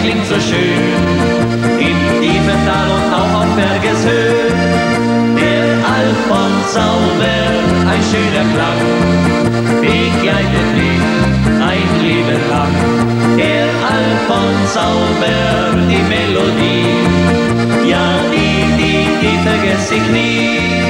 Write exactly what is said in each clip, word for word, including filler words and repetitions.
klingt so schön, im tiefen Tal und auch auf Bergeshöhe. Der Alphornzauber, ein schöner Klang, begleitet mich ein Leben lang. Der Alphornzauber, die Melodie, ja die, die, die vergesse ich nie.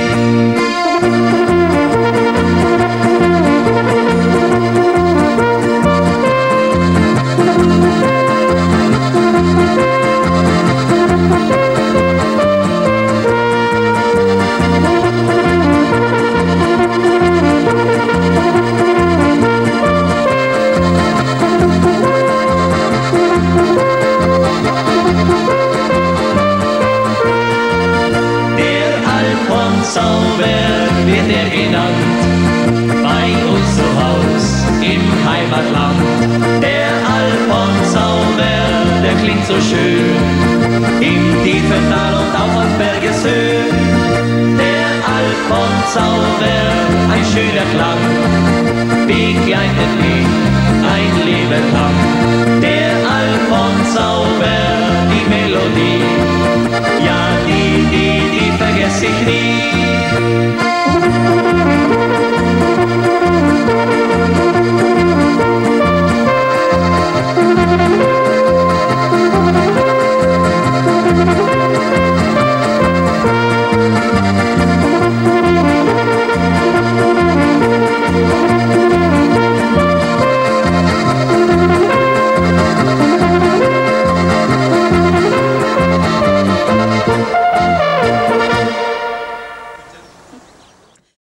Alphornzauber wird er genannt, bei uns zu Haus im Heimatland. Der Alphornzauber, der klingt so schön, im tiefen Tal und auch auf Bergeshöhe. Der Alphornzauber, ein schöner Klang, begleitet mich ein Leben lang. Der Alphornzauber, die Melodie, ja die, die, die vergesse ich nie.